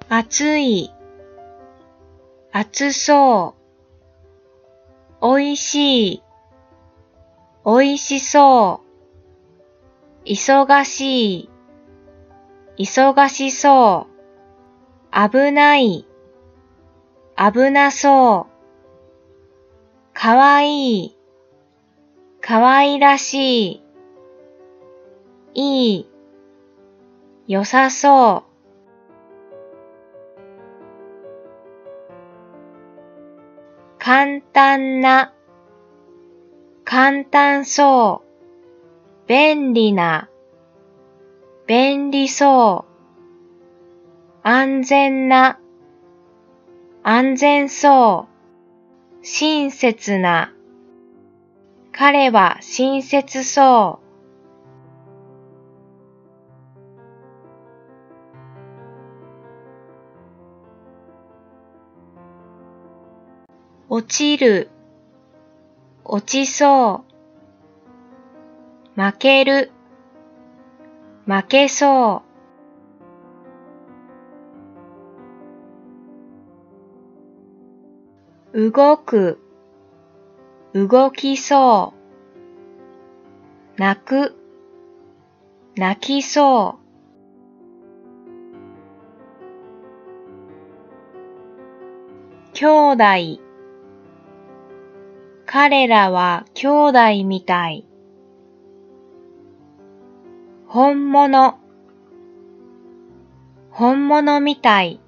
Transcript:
暑い、暑そう。おいしい、おいしそう。忙しい、忙しそう。危ない、危なそう。かわいい、かわいらしい。いい、良さそう。簡単な、簡単そう。便利な、便利そう。安全な、安全そう。親切な、彼は親切そう。落ちる、落ちそう。負ける、負けそう。動く、動きそう。泣く、泣きそう。兄弟、彼らは兄弟みたい。本物、本物みたい。